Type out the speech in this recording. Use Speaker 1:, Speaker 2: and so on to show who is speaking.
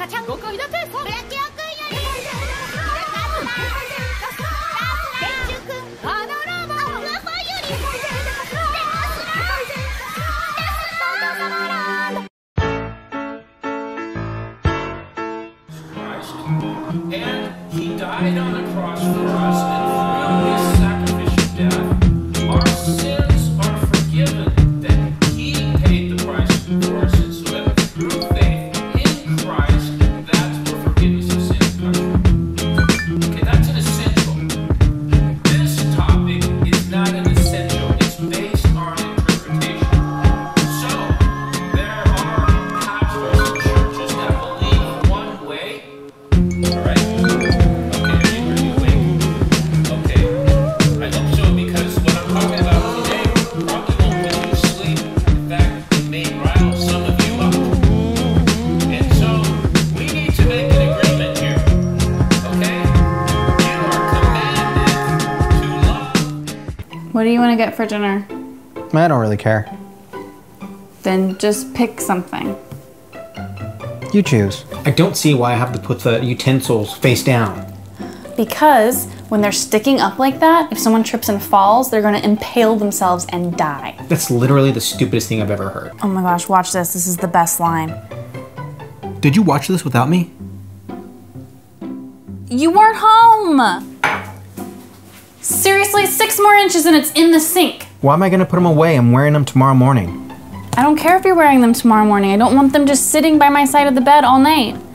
Speaker 1: And he died on the cross for us, and through his sacrificial death, our sins are forgiven. That he paid the price for our sins, so that through faith in Christ, that's where forgiveness of sins comes from. Okay, that's an essential. This topic is not an essential. It's based on interpretation. So, there are pastors and churches that believe one way. All right. Okay, are you awake? Okay. I hope so, because what I'm talking about today probably won't put you to sleep. In fact, it may rile some of you up. And so, we need to make an agreement here. Okay? You are commanded to love.
Speaker 2: What do you want to get for dinner?
Speaker 3: I don't really care.
Speaker 2: Then just pick something.
Speaker 3: You choose.
Speaker 4: I don't see why I have to put the utensils face down.
Speaker 2: Because when they're sticking up like that, if someone trips and falls, they're gonna impale themselves and die.
Speaker 4: That's literally the stupidest thing I've ever heard.
Speaker 2: Oh my gosh, watch this. This is the best line.
Speaker 4: Did you watch this without me?
Speaker 2: You weren't home! Seriously, 6 more inches and it's in the sink.
Speaker 3: Why am I gonna put them away? I'm wearing them tomorrow morning.
Speaker 2: I don't care if you're wearing them tomorrow morning. I don't want them just sitting by my side of the bed all night.